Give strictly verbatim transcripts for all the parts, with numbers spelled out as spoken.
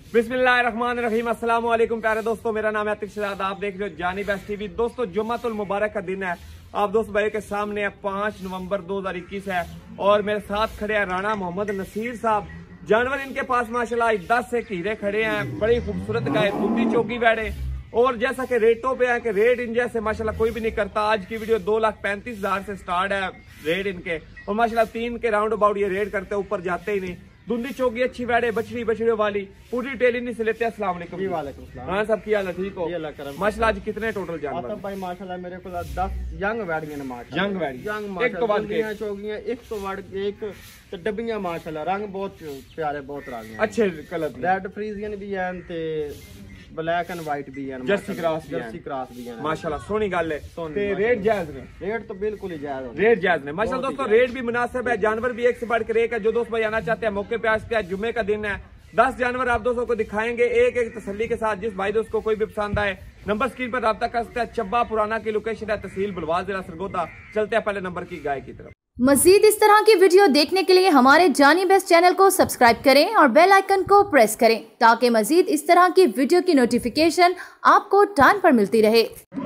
बिस्मिल्लाहिर्रहमानिर्रहीम। अस्सलाम वालेकुम प्यारे दोस्तों, मेरा नाम है अतिक शहजाद, आप देख रहे हो जानी बेस्ट टीवी। दोस्तों जुम्मतुल मुबारक का दिन है, आप दोस्त भाई के सामने है पांच नवंबर दो हजार इक्कीस है और मेरे साथ खड़े हैं राणा मोहम्मद नसीर साहब। जानवर इनके पास माशाल्लाह दस से हीरे खड़े हैं, बड़ी खूबसूरत गाय दूधी चौकी बैठे और जैसा कि रेटों पे है कि रेट इन जैसे माशाल्लाह कोई भी नहीं करता। आज की वीडियो दो लाख पैंतीस हजार से स्टार्ट है रेट इनके और माशाल्लाह तीन के राउंड अबाउट ये रेट करते हैं, ऊपर जाते ही नहीं। दूधी चौकी अच्छी बैठे, बछड़ी बछड़ियों वाली पूरी टेल इन्हीं से लेते हैं। अस्सलाम वालेकुम। वालेकुम सलाम। हाँ सब की हाल है, ठीक हो? माशाल्लाह आज कितने टोटल जानवर भाई? माशाल्लाह मेरे को दस यंग वैडियां ने माशाल्लाह। यंग वैडी यंग एक तो बाद के चौकियां एक तो वाड़ एक तो डब्बियां माशाल्लाह रंग बहुत प्यारे, बहुत रंग अच्छे कलर रेड फ्रीजियन भी हैं ते ब्लैक एंड व्हाइट भी हैं, जर्सी क्रॉस भी जर्सी क्रॉस भी हैं माशाल्लाह। सोनी गल है ते रेट जायज ने, रेट तो बिल्कुल ही जायज है, रेट जायज ने माशाल्लाह। दोस्तों रेट भी मुनासिब है, जानवर भी एक से बढ़ के एक है। जो दोस्त भाई आना चाहते हैं मौके पे आज के जुम्मे का दिन है, दस जानवर आप दोस्तों को दिखाएंगे एक एक तसल्ली के साथ। जिस भाई दोस्त को कोई भी पसंद आए नंबर स्क्रीन पर रब्ता कर सकते हैं। चब्बा पुराना की लोकेशन है तहसील बलवाल जिला सरगोदा। चलते हैं पहले नंबर की गाय की तरफ। मजीद इस तरह की वीडियो देखने के लिए हमारे जानी बेस्ट चैनल को सब्सक्राइब करें और बेल आइकन को प्रेस करें ताकि मजीद इस तरह की वीडियो की नोटिफिकेशन आपको टाइम पर मिलती रहे।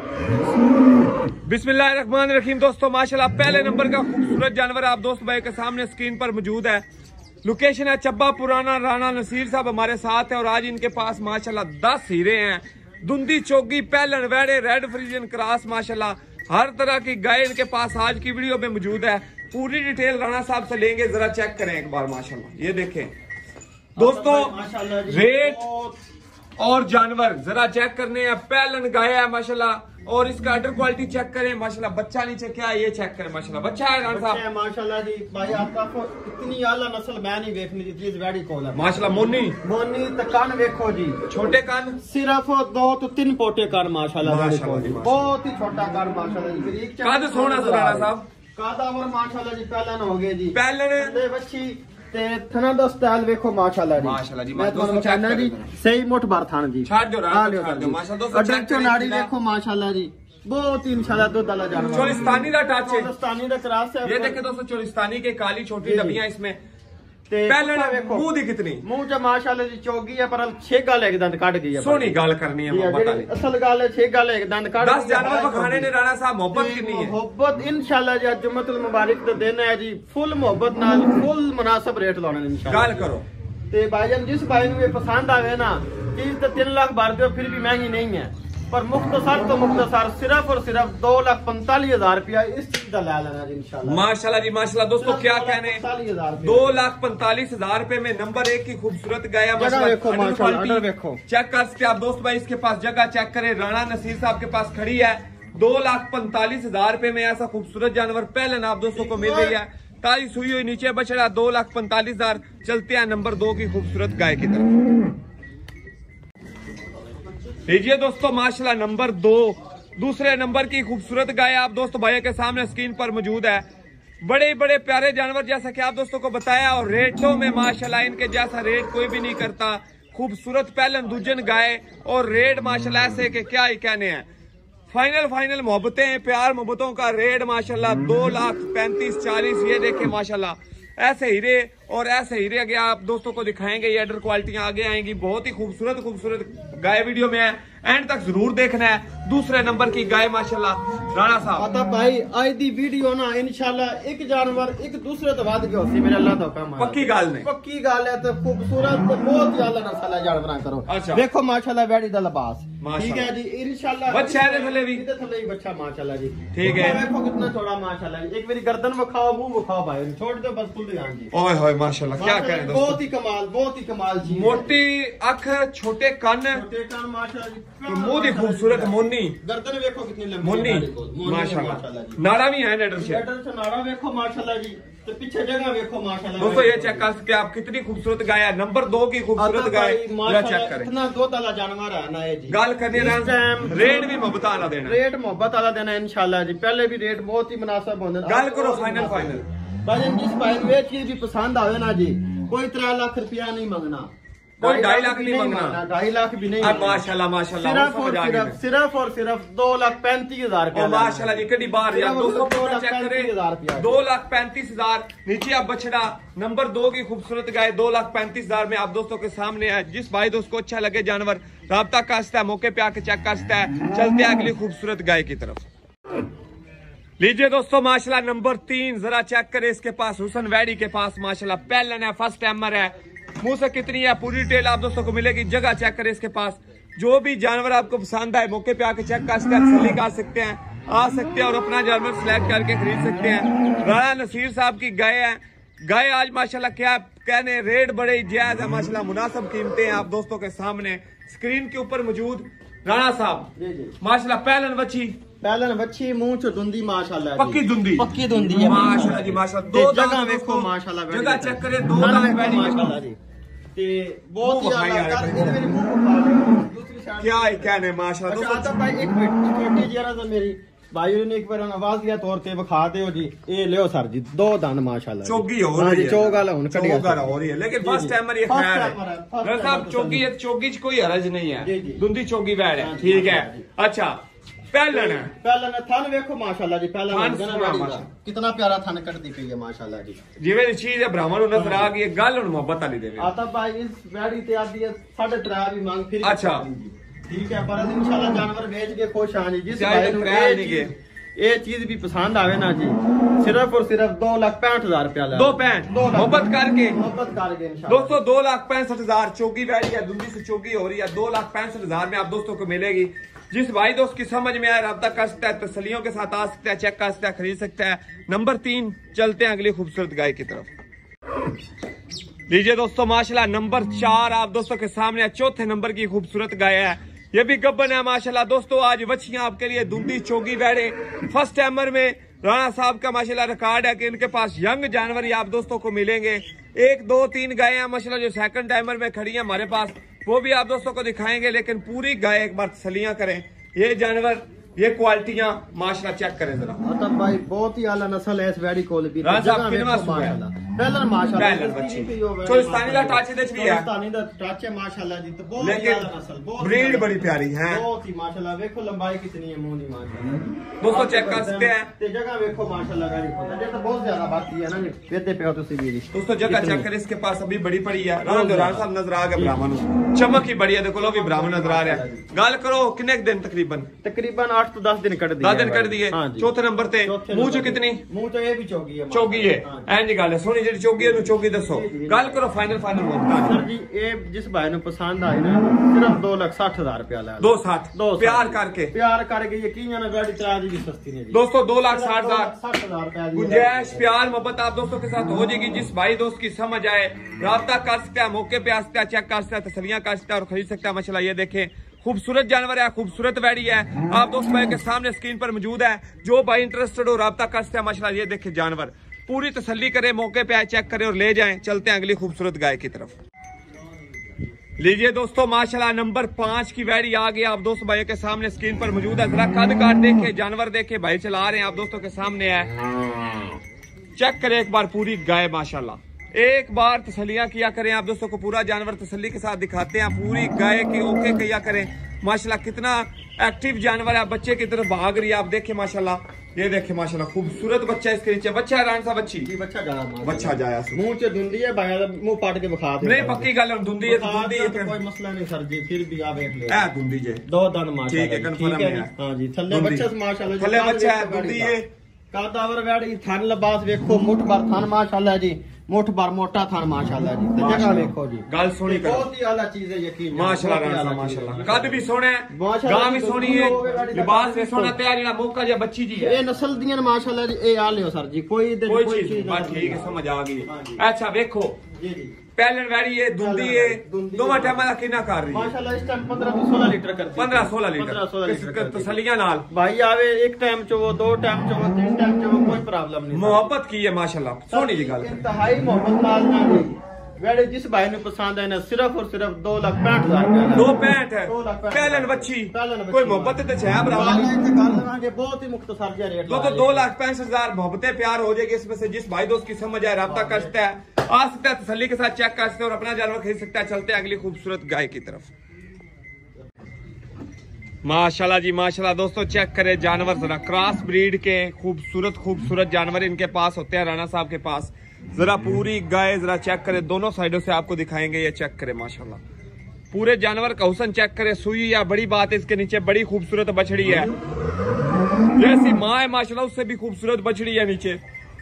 बिस्मिल्लाहिर्रहमानिर्रहीम। दोस्तों माशाल्लाह पहले नंबर का खूबसूरत जानवर आप दोस्त भाई के सामने स्क्रीन पर मौजूद है। लोकेशन है चब्बा पुराना। राणा नसीर साहब हमारे साथ है और आज इनके पास माशाल्लाह दस हीरे हैं। दूधी चौकी पहलन वैड़े रेड फ्रीजियन क्रॉस माशाल्लाह हर तरह की गाय इनके पास आज की वीडियो में मौजूद है। पूरी डिटेल राणा साहब से लेंगे, जरा चेक करें एक बार माशाल्लाह। ये देखें दोस्तों रेट और जानवर जरा चेक करने हैं। पहलन गाय है माशाल्लाह और इसका अडर क्वालिटी चेक करें माशाल्लाह। बच्चा नीचे क्या है ये चेक करें माशाल्लाह। बच्चा है राणा साहब माशाल्लाह जी। भाई आपका इतनी आला नस्ल मैं नहीं देखनी जितनी इस वैडी को है माशाल्लाह। मोनी मोनी तो कान देखो जी, छोटे कान सिर्फ दो तो तीन पोटे कान माशाल्लाह, बहुत ही छोटा कान माशाल्लाह जी। कद सोना राणा साहब कादावर माशाल्लाह जी। पहलन हो गए जी, पहलन बच्ची ते थना दा स्टाइल देखो माशाल्लाह जी। माशाल्लाह जी। मैं तुम्हें बताना जी सही मोट बार थान जी छाड़ दो राणा छाड़ दो माशाल्लाह। दोस्तों अडर चोनाड़ी देखो माशाल्लाह जी, बहुत ही इंशाल्लाह दूध वाला जानवर। चोलिस्तानी दा टच है, चोलिस्तानी दा क्रॉस है। ये देखे दोस्तों चोलिस्तानी के काली छोटी डबियां इसमें। पहले मुंह दी कितनी मुंह ज माशाल्लाह जी चौगी है पर छह गाल एक दंद काट गई है। सोनी गाल करनी है मोहब्बत वाली, असल गाल है छह गाल एक दंद काट। दस जानवर को खाने ने राणा साहब मोहब्बत कितनी है? मोहब्बत इंशाल्लाह जी जुम्मतुल मुबारक तो देना है जी, फुल मोहब्बत नाल फुल मुनासिब रेट लाने इंशाल्लाह। गाल करो ते भाईजान जिस भाई को ये पसंद आवे ना चीज तो तीन लाख भर दो फिर भी महंगी नहीं है, पर मुख्तसर तो मुख्तसर सिर्फ और सिर्फ दो लाख पैंतालीस हजार रुपया इस चीज का ले लेना इंशाल्लाह। माशाल्लाह जी माशाल्लाह। दोस्तों क्या कहने दो लाख पैंतालीस हजार रुपए में नंबर एक की खूबसूरत गाय देखो चेक कर सकते आप दोस्त भाई। इसके पास जगह चेक करें, राणा नसीर साहब के पास खड़ी है। दो लाख पैंतालीस हजार रुपए में ऐसा खूबसूरत जानवर पहले आप दोस्तों को मिल रही है। ताजी सुई हुई नीचे बछड़ा दो लाख पैंतालीस हजार। चलते हैं नंबर दो की खूबसूरत गाय की तरफ। लीजिए दोस्तों माशाल्लाह नंबर दो दूसरे नंबर की खूबसूरत गाय आप दोस्तों भाई के सामने स्क्रीन पर मौजूद है। बड़े बड़े प्यारे जानवर जैसा कि आप दोस्तों को बताया और रेटों में माशाल्लाह इनके जैसा रेट कोई भी नहीं करता। खूबसूरत पहलन दूजन गाय और रेट माशाल्लाह ऐसे के क्या ही कहने हैं। फाइनल फाइनल मोहब्बतें प्यार मोहब्बतों का रेट माशाल्लाह दो लाख पैंतीस चालीस। ये देखे माशाल्लाह ऐसे हीरे और ऐसे हीरे आगे आप दोस्तों को दिखाएंगे। ये अडर क्वालिटियां आगे आएंगी, बहुत ही खूबसूरत खूबसूरत गाय वीडियो में है, एंड तक जरूर देखना है। दूसरे नंबर की गाय माशाल्लाह राणा साहब आता भाई आज दी वीडियो ना इंशाल्लाह एक जानवर एक दूसरे तो बाद के होसी मेरे अल्लाह तो काम पक्की गाल नहीं पक्की गाल है तो खूबसूरत बहुत ही आला नस्ल जानवर करो। अच्छा देखो माशाल्लाह बैडी दा लिबास ठीक है जी इंशाल्लाह। बच्चा है थले भी थले ही बच्चा माशाल्लाह जी ठीक है। देखो कितना चौड़ा माशाल्लाह जी। एक मेरी गर्दन दिखाओ मुंह दिखाओ भाई, छोड़ दो बस फुल ध्यान जी। ओए होए माशाल्लाह क्या करें दोस्तों, बहुत ही कमाल बहुत ही कमाल जी। मोटी अख छोटे कान छोटे कान माशाल्लाह जी। मुंह दी खूबसूरत मोनी गर्दन देखो कितनी लंबी मोनी माशाल्लाह। नाड़ा भी है नेडर से नाड़ा देखो माशाल्लाह जी, तो पीछे जगह देखो माशाल्लाह। दोस्तों ये चेक कर सकते आप कितनी खूबसूरत गाय है। नंबर दो की खूबसूरत गाय चेक करें। इतना दो ताला जानवर है ना ये जी। गाल करने रेट भी मोहब्बत वाला देना, रेट मोहब्बत वाला देना इंशाल्लाह जी। पहले भी रेट बहुत ही मुनासिब होने गाल करो फाइनल फाइनल। भाई जिस भाई को ये चीज भी पसंद आवे ना जी कोई त्रै लाख रुपया नहीं मांगना, कोई ढाई लाख नहीं मांगना, ढाई लाख भी नहीं। माशाल्लाह माशाल्लाह, सिर्फ और सिर्फ सिर्फ और सिर्फ दो लाख पैंतीस हजार माशाल्लाह जी। कड़ी बार यार दोस्तों चेक करें, दो लाख पैंतीस हजार। नीचे आप बछड़ा नंबर दो की खूबसूरत गाय दो लाख पैंतीस हजार में आप दोस्तों के सामने है। जिस भाई दोस्त को अच्छा लगे जानवर राब्ता कर सकता है, मौके पे आके चेक कर सकता है। चलते हैं अगली खूबसूरत गाय की तरफ। लीजिए दोस्तों माशाल्लाह नंबर तीन, जरा चेक करें इसके पास हुसन वैडी के पास माशाल्लाह पहलन है, फर्स्ट टाइमर है। मुंह से कितनी है पूरी डिटेल आप दोस्तों को मिलेगी। जगह चेक करें इसके पास। जो भी जानवर आपको पसंद आए मौके पे आके चेक कर सकते हैं, तसल्ली कर सकते हैं, आ सकते हैं और अपना जानवर सिलेक्ट करके खरीद सकते हैं। राणा नसीर साहब की गाय है। गाय आज माशाल्लाह क्या कहने, रेट बड़े जायज है माशाल्लाह, मुनासिब कीमतें हैं आप दोस्तों के सामने स्क्रीन के ऊपर मौजूद। राणा साहब माशाल्लाह पहलन बच्ची, पहलन बच्ची मुंह चो दुंदी माशाल्लाह, पक्की दुंदी, पक्की दुंदी है माशाल्लाह जी माशाल्लाह। दो जगह देखो माशाल्लाह, जगह चेक करें, दो माशाल्लाह जी। ते बहुत ही मेरे मुंह को दूसरी साइड क्या है कहने माशाल्लाह। अच्छा भाई एक मिनट, छोटी जरा सा मेरी भाई ने एक बार आवाज दिया तौर पे विखा दो जी। ये लियो सर जी, दो दंद माशाल्लाह, चौगी हो रही है, चौग वाला हुन कटिया हो रही है, लेकिन फर्स्ट टाइमर ये खैर है साहब। चौगी है, चौगी च कोई हरज नहीं है, दुंदी चौगी बैठ है, ठीक है। अच्छा पहलन है, पहलन थन देखो माशाल्लाह जी, पहलन कितना प्यारा थन कटती पई है माशाल्लाह जी। जिवें चीज है ब्राह्मण नु नजर आ गई, गल हुन मोहब्बत वाली देवे। आता भाई इस वैडी ते आदी है साढ़े तीन भी मांग फिर। अच्छा ठीक है, पर इंशाल्लाह जानवर बेच के खुश हां जी। जिस भाई नु ये चीज भी पसंद आवे ना जी, सिर्फ और सिर्फ दो लाख पैंठ हजार रुपया दो पैंठ मोहब्बत करके मोहब्बत करके दोस्तों दो लाख पैंसठ हजार चौकी बैठी है, दुंदी से चौकी हो रही है। दो लाख पैंसठ हजार में आप दोस्तों को मिलेगी। जिस भाई दोस्त की समझ में आए राब्ता कर सकता है, तसलियों के साथ आ सकता है, चेक कर सकता है, खरीद सकता है। नंबर तीन, चलते हैं अगली खूबसूरत गाय की तरफ। लीजिए दोस्तों माशाल्लाह नंबर चार आप दोस्तों के सामने चौथे नंबर की खूबसूरत गाय है। ये भी गब्बन है माशाल्लाह। दोस्तों आज बच्चियां आपके लिए दुंदी चौगी बैठे। फर्स्ट टाइमर में राणा साहब का माशाल्लाह रिकॉर्ड है कि इनके पास यंग जानवर ही आप दोस्तों को मिलेंगे। एक दो तीन गाय हैं माशाल्लाह जो सेकंड टाइमर में खड़ी है हमारे पास, वो भी आप दोस्तों को दिखाएंगे। लेकिन पूरी गाय एक बार तसल्लियां करें। ये जानवर, ये क्वालिटियां माशाल्लाह चेक करें जरा। मतलब भाई बहुत ही आला नस्ल है इस वैडी कोल भी। पहलन माशाल्लाह चोलिस्तानी दा टच दे भी है, चोलिस्तानी दा टच है माशाल्लाह जी। तो बहुत ही आला नस्ल, बहुत ब्रीड बड़ी प्यारी है, बहुत ही माशाल्लाह। देखो लंबाई कितनी है मुंह दी माशाल्लाह। दोस्तों चेक कर सकते हैं। ते जगह देखो माशाल्लाह गाड़ी को, ये तो बहुत ज्यादा बाकी है ना जी। वेते पे हो तुसी भी दोस्तों जगह चेक करें। इसके पास अभी बड़ी पड़ी है। राणा दौरान साहब नजर आ गए ब्राह्मण, चमक ही बड़ी है। देखो लो भी ब्राह्मण नजर आ रहा है। गल करो कितने दिन तकरीबन तकरीबन आठ तो दस दिन कट दिए, दस दिन कट दिए। चौथे नंबर ते मुंह चो कितनी, मुंह तो ये भी चौगी है, चौगी है। इंज गल है सोनी जी चौगी है, चौगी दसो गल करो फाइनल फाइनल सर जी। ये जिस भाई ने पसंद आई ना सिर्फ दो लाख साठ हजार रुपया ला, दो साठ दो प्यार करके प्यार करके यकीन ना गाड़ी चला दी सस्ती नहीं दोस्तों। दो लाख साठ हजार साठ हजार रुपया गुंजाइश प्यार मोहब्बत आप दोस्तों के साथ हो जाएगी। जिस भाई दोस्त की समझ आए राब्ता कर सकता है, मौके पे आ सकता है, चेक कर सकता है, तसलियां कर सकता है और खरीद सकता है माशाल्लाह। ये देखें खूबसूरत जानवर है, खूबसूरत वैडी है आप दोस्त भाई के सामने स्क्रीन पर मौजूद है। जो भाई इंटरेस्टेड हो राब्ता कर सकता है माशाल्लाह। ये देखे जानवर, पूरी तसल्ली करें, मौके पे आए, चेक करें और ले जाएं। चलते हैं अगली खूबसूरत गाय की तरफ। लीजिए दोस्तों माशाल्लाह नंबर पांच की वैडी आ गई आप दोस्त भाइयों के सामने स्क्रीन पर मौजूद है। जरा कद काट देखे, जानवर देखे, भाई चला रहे हैं आप दोस्तों के सामने है। चेक करें एक बार पूरी गाय माशाल्लाह। एक बार तसल्लियां किया करें आप दोस्तों को, पूरा जानवर तसल्ली के साथ दिखाते हैं। पूरी गाय की ओके किया करें माशाल्लाह। कितना एक्टिव जानवर है, बच्चे की तरफ भाग रही है आप देखे माशाल्लाह। ये देखे माशाल्लाह खूबसूरत बच्चा इसके नीचे। बच्चा है सा बच्ची बच्चा जाया बच्चा जाया मुंह से धुंदी है भाई, मुंह पाट के बखा दे। नहीं पक्की गल है, धुंदी है धुंदी है, कोई मसला नहीं सर जी। फिर भी आप देख लो है धुंदी जे दो दान माशाल्लाह। ठीक है कंफर्म है। हां जी थल्ले बच्चा माशाल्लाह, थल्ले बच्चा है धुंदी है। कादावर वैडी थान लबास देखो, मुठ भर थान माशाल्लाह जी, मुठ भर मोटा थान माशाल्लाह जी। तो जगह देखो जी, गल सोनी करो, बहुत ही आला चीज है यकीन माशाल्लाह माशाल्लाह। कद भी सोना है, गां भी सोनी है, लिबास भी सोना, तैयार ना मौका जे बच्ची जी है। ये नस्ल दियां माशाल्लाह जी। ए आ लियो सर जी, कोई कोई चीज बात ठीक है, समझ आ गई। अच्छा देखो जी जी पहलन वैडी है, दुंदी है, दोवां टाइम दा कितना कर रही है माशाल्लाह। इस टाइम पंद्रह सोलह लीटर करती है, पंद्रह सोलह लीटर तसल्लियां नाल। भाई आवे एक टाइम चो वो, दो टाइम चो वो, तीन टाइम चो वो, कोई प्रॉब्लम नहीं। मोहब्बत की है माशाल्लाह, सोनी जी गल इंतहाई मोहब्बत नाल ना जी। वेड़े जिस भाई ने पसंद है ना सिर्फ और सिर्फ दो लाख पैंठ हजार दो पैंठ है पहलन बच्ची कोई मोहब्बत तो है बहुत ही मुख्तसर जिहा रेट तो दो लाख पैंसठ हजार मोहब्बतें प्यार हो जाएगी इसमें से जिस भाई दोस्त की समझ आए रब्ता कर सकता है, आ सकता है, तसल्ली के साथ चेक कर सकते हैं और अपना जानवर खरीद सकता है। चलते हैं अगली खूबसूरत गाय की तरफ। माशाल्लाह जी माशाल्लाह दोस्तों, चेक करें जानवर जरा, क्रॉस ब्रीड के खूबसूरत खूबसूरत जानवर इनके पास होते हैं राणा साहब के पास। जरा पूरी गाय जरा चेक करें, दोनों साइडों से आपको दिखाएंगे, ये चेक करें माशाल्लाह पूरे जानवर का हुस्न चेक करें। सुई या बड़ी बात है इसके नीचे बड़ी खूबसूरत बछड़ी है, जैसी माँ है माशाल्लाह उससे भी खूबसूरत बछड़ी है नीचे।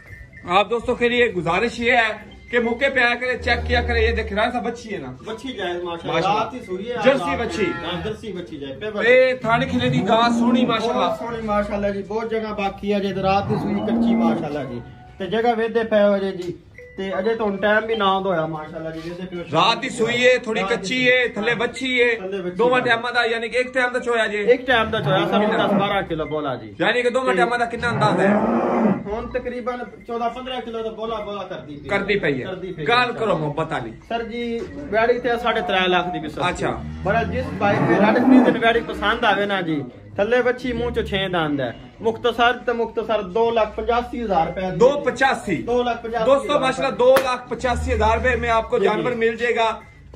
आप दोस्तों के लिए गुजारिश ये है कि मौके पे आया करे, चेक किया करे। ये देख रहा है बच्ची है ना, बच्ची जाए माशाल्लाह जर्सी बच्ची, जर्सी बच्ची जाए थाने खिले दी गां सोहनी माशाल्लाह सोहनी माशाल्लाह जी। बहुत जगह बाकी है जे रात दी सूई कच्ची माशाल्लाह जी, ते जगह वेदे पे हो जी, ते अजे तो टाइम भी ना होया माशाल्लाह जी। वेदे पे रात दी सूई है, थोड़ी कच्ची है, थले बच्ची है, दोवां टाइम दा यानी कि एक टाइम दा चोया जी, एक टाइम दा चोया सर दस बारह किलो बोला जी, यानी कि दोवां टाइम दा कितना अंदाज है? हुन तकरीबन चौदह पंद्रह किलो दा बोला बोला करदी पई करदी पई है। गाल करो मोहब्बत वाली सर जी, वेड़ी ते साढ़े तीन लाख दी भी सर। अच्छा, पर जिस भाई पे रेड सीजन वेड़ी पसंद आवे ना जी, थले बच्ची मुंह चो छे दांद है, मुख्तसर ते मुख्तसर दो लाख पचासी हजार रुपए दो पचासी दो लाख पचासी दोस्तों माशाल्लाह दो लाख पचासी हजार रुपए में आपको जानवर मिल जाएगा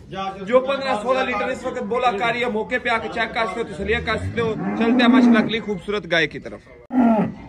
जो पंद्रह सोलह लीटर इस वक्त बोला कारी है। मौके पे आके चेक कर सकते हो, तसलिया कर सकते हो। चलते हैं माशाल्लाह अगली खूबसूरत गाय की तरफ।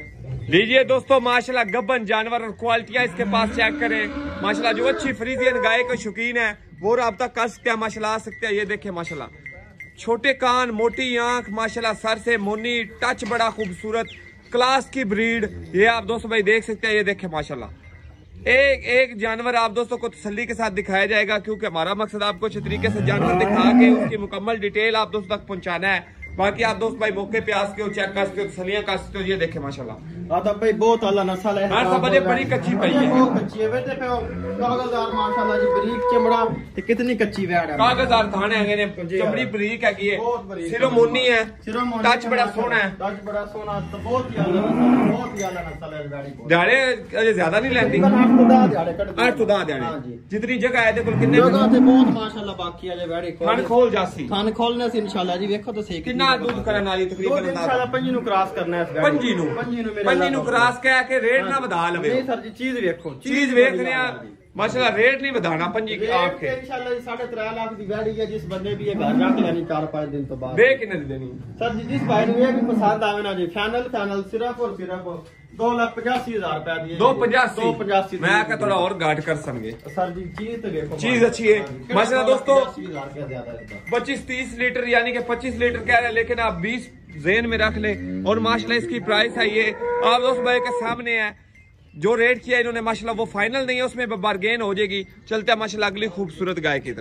लीजिए दोस्तों माशाल्लाह गब्बन जानवर और क्वालिटियां इसके पास चेक करें माशाल्लाह। जो अच्छी फ्रीजियन गाय के शौकीन है वो राब्ता कर सकते हैं माशाल्लाह, आ सकते हैं। ये देखे माशाल्लाह छोटे कान, मोटी आंख माशाल्लाह, सर से मोनी, टच बड़ा खूबसूरत, क्लास की ब्रीड। ये आप दोस्तों भाई देख सकते हैं। ये देखे माशाल्लाह एक एक जानवर आप दोस्तों को तसल्ली के साथ दिखाया जाएगा, क्योंकि हमारा मकसद आपको अच्छे तरीके से जानवर दिखा के उसकी मुकम्मल डिटेल आप दोस्तों तक पहुंचाना है। बाकी आप दोस्त भाई मौके पे आ सकते हो, चेक कर सकते हो, तसलियां कर सकते हो। ये देखे माशाल्लाह आदा भाई बहुत आला नस्ल है, हर सब बड़ी कच्ची पई है, बहुत कच्ची है। वेदे पे कागजदार माशाल्लाह जी, बरीक चमड़ा ते कितनी कच्ची वेड़ है, कागजदार थाने हैं ने, चमड़ी बरीक है, ये सिरो मोनी है, टच बड़ा सोना है, टच बड़ा सोना, तो बहुत ही आला नस्ल, बहुत ही आला नस्ल है गाड़ी को। दिहाड़े अजे ज्यादा नहीं लेंदी, आठ तो दस दिहाड़े कट आठ तो दस दिहाड़े जितनी जगह है देखो कितने जगह ते बहुत माशाल्लाह बाकी है। गाड़ी को खान खोल जासी, खान खोलने से इंशाल्लाह जी देखो तो सही कितना दूध करने वाली तकरीबन इंशाल्लाह पंजी नु क्रॉस करना है इस गाड़ी पंजी नु पंजी नु पंजी नु क्रॉस कह के रेट ना बढ़ा लवे। नहीं सर जी, चीज देखो, चीज देखने माशाल्लाह रेट नहीं बढ़ाना पंजी के आपके इंशाल्लाह साढ़े तीन लाख की गाड़ी है। जिस बंदे भी ये घर जाके यानी चार पांच दिन तो बाद दे कितने दी देनी सर जी, जिस भाई ने ये भी पसंद आवे ना जी, फाइनल फाइनल सिर्फ और सिर्फ दो लाख पचासी हजार रुपया दिए। दो पचासी दो पचासी मैं आकर थोड़ा और गार्ड कर समझे सर जी। चीज तो देखो, चीज अच्छी है माशाल्लाह दोस्तों। ज्यादा पच्चीस तीस लीटर यानी कि पच्चीस लीटर कह रहे हैं, लेकिन आप बीस जेन में रख ले। और माशाल्लाह इसकी प्राइस है ये आप दोस्त भाई के सामने है, जो रेट किया इन्होंने माशाल्लाह वो फाइनल नहीं है, उसमें बारगेन हो जाएगी। चलते हैं माशाल्लाह अगली खूबसूरत गाय की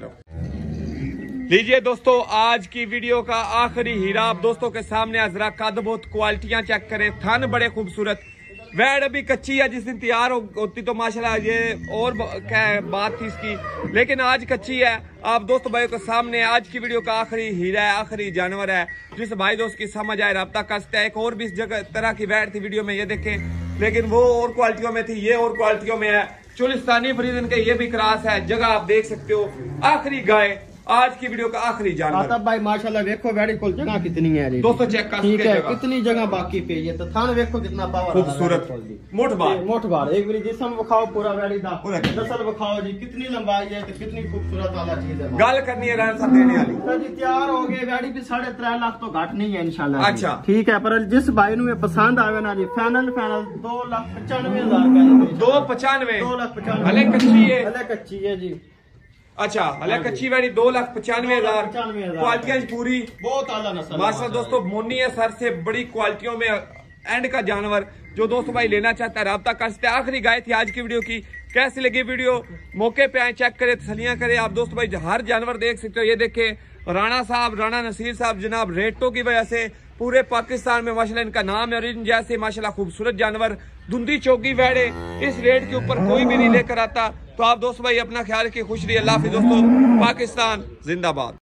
तरफ। लीजिए दोस्तों आज की वीडियो का आखिरी हीरा आप दोस्तों के सामने, जरा कद बहुत क्वालिटियां चेक करें, थन बड़े खूबसूरत, वैड अभी कच्ची है, जिस दिन तैयार हो, होती तो माशाल्लाह ये और क्या बात थी इसकी, लेकिन आज कच्ची है। आप दोस्त भाइयों के सामने आज की वीडियो का आखिरी हीरा है, आखिरी जानवर है, जिस भाई दोस्त की समझ आए रब्ता कर सकते हैं। एक और भी इस जगह तरह की वैड थी वीडियो में, ये देखें, लेकिन वो और क्वालिटियों में थी, ये और क्वालिटियों में है। चुलिस्तानी फ्रीजन का ये भी क्रॉस है, जगह आप देख सकते हो। आखिरी गाय आज की वीडियो का आखिरी जानवर भाई माशाल्लाह देखो वेड़ी को जगह कितनी है दोस्तों, चेक कर ठीक है, कितनी जगह बाकी पे है। तो थान देखो कितना पावर खूबसूरत मोट बार मोट बार एक बार जिस्म दिखाओ पूरा वेड़ी दा, नस्ल दिखाओ जी, कितनी लंबाई है तो कितनी खूबसूरत वाला चीज है। गल करनी है रान साहब देने वाली सर जी, तैयार हो गए वेड़ी भी साढ़े तीन लाख तो घट नहीं है इंशाल्लाह। अच्छा ठीक है, पर जिस भाई नु पसंद आवे ना जी, फाइनल फाइनल दो लाख पचानवे हजार रुपए दो पचानवे दो लाख पचानवे हले कच्ची है, हले कच्ची है जी। अच्छा हले कच्ची वाली दो लाख पचानवे हजार क्वालिटियां पूरी बहुत आला नस्ल माशाल्लाह दोस्तों। मोनी है सर से, बड़ी क्वालिटियों में एंड का जानवर, जो दोस्तों भाई लेना चाहता है रब्ता कर सकते हैं। आखिरी गाय थी आज की वीडियो की। कैसी लगी वीडियो मौके पे आए, चेक करें, तसलियां करें। आप दोस्तों भाई हर जानवर देख सकते हो। ये देखे राणा साहब, राणा नसीर साहब जनाब, रेटों की वजह से पूरे पाकिस्तान में माशाल्लाह इनका नाम है, और इन जैसे माशाल्लाह खूबसूरत जानवर धुंधी चौकी वैड़े इस रेट के ऊपर कोई भी नहीं लेकर आता। तो आप दोस्तों भाई अपना ख्याल रखिए, खुश रहिए, अल्लाह हाफिज़ दोस्तों। पाकिस्तान जिंदाबाद।